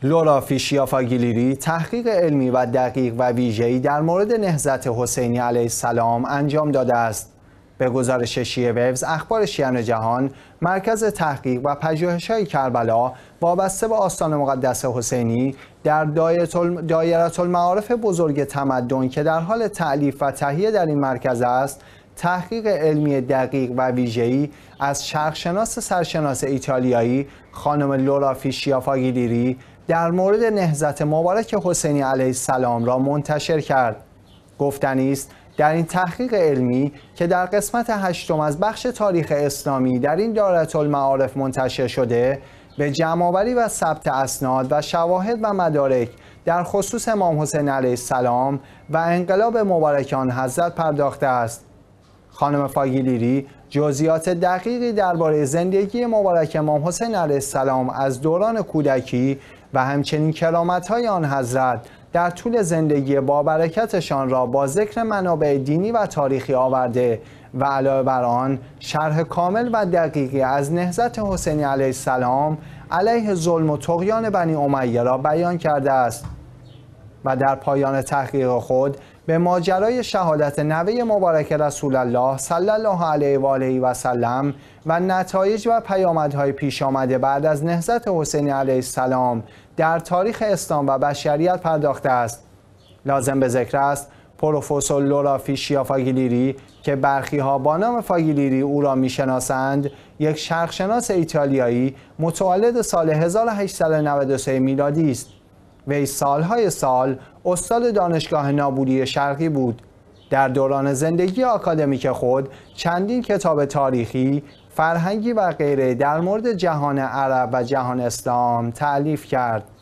لورا فیشیافاگیلیری تحقیق علمی و دقیق و ویژه‌ای در مورد نهضت حسینی علیه السلام انجام داده است. به گزارش شیعه ویوز اخبار شیعیان جهان، مرکز تحقیق و پژوهش‌های کربلا وابسته به آستان مقدس حسینی در دایره المعارف بزرگ تمدن که در حال تألیف و تهیه در این مرکز است، تحقیق علمی دقیق و ویژه‌ای از شرقشناس سرشناس ایتالیایی خانم لورا فیشیافاگیلیری در مورد نهضت مبارک حسینی علیه السلام را منتشر کرد. گفتنی است در این تحقیق علمی که در قسمت 8 از بخش تاریخ اسلامی در این دایره المعارف منتشر شده، به جمع‌آوری و ثبت اسناد و شواهد و مدارک در خصوص امام حسین علیه السلام و انقلاب مبارک آن حضرت پرداخته است. خانم فاگیلیری جزئیات دقیقی درباره زندگی مبارک امام حسین علیه السلام از دوران کودکی و همچنین کرامت‌های آن حضرت در طول زندگی با برکتشان را با ذکر منابع دینی و تاریخی آورده و علاوه بر آن شرح کامل و دقیقی از نهضت حسینی علیه السلام علیه ظلم و طغیان بنی امیه را بیان کرده است و در پایان تحقیق خود به ماجرای شهادت نوه مبارک رسول الله صلی الله علیه و آله و سلم و نتایج و پیامدهای پیش آمده بعد از نهضت حسینی علیه السلام در تاریخ اسلام و بشریت پرداخته است. لازم به ذکر است پروفسور لورا فیشیافاگیلیری که برخی‌ها با نام فاگیلیری او را می‌شناسند، یک شرقشناس ایتالیایی متولد سال 1893 میلادی است. وی سالهای سال استاد دانشگاه نابوری شرقی بود. در دوران زندگی آکادمیک خود چندین کتاب تاریخی، فرهنگی و غیره در مورد جهان عرب و جهان اسلام تألیف کرد.